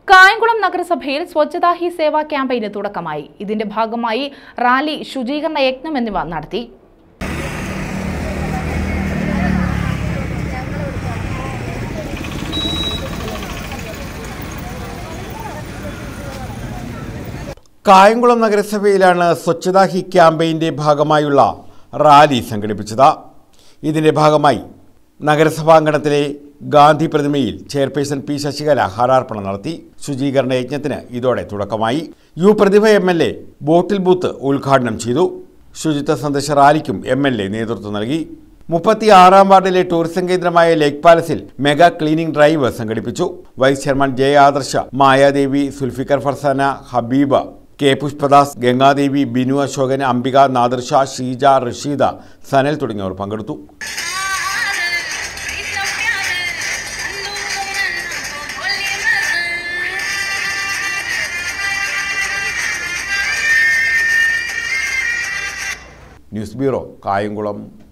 കായംകുളം നഗരസഭയിൽ സ്വച്ഛതാ ഹി സേവാ ക്യാമ്പയിന് തുടക്കമായി. ഇതിന്റെ ഭാഗമായി റാലി, ശുചീകരണ യജ്ഞം എന്നിവ നടത്തി. കായംകുളം നഗരസഭയിലാണ് സ്വച്ഛതാ ഹി ക്യാമ്പയിന്റെ ഭാഗമായുള്ള റാലി സംഘടിപ്പിച്ചത്. ഇതിന്റെ ഭാഗമായി നഗരസഭാംഗണത്തിലെ ഗാന്ധി പ്രതിമയിൽ ചെയർപേഴ്സൺ പി ശശികല ഹാരാർപ്പണം നടത്തി. ശുചീകരണ യജ്ഞത്തിന് ഇതോടെ തുടക്കമായി. പ്രതിഭ MLA ബോട്ടിൽ ബൂത്ത് ഉദ്ഘാടനം ചെയ്തു. ശുചിത്വ സന്ദേശ റാലിക്കും MLA നേതൃത്വം നൽകി. 36-ാം വാർഡിലെ ടൂറിസം കേന്ദ്രമായ ലേക്ക് പാലസിൽ മെഗാ ക്ലീനിംഗ് ഡ്രൈവ് സംഘടിപ്പിച്ചു. Vice chairman J Adarsha, Mayadevi, Zulfikar Farsana, ഹബീബ, K പുഷ്പദാസ്, ഗംഗാദേവി, ബിനു അശോകൻ, അംബിക, നാദർഷ, ഷീജ, റഷീദ, സനൽ തുടങ്ങിയവർ പങ്കെടുത്തു. News bureau, Kayamkulam.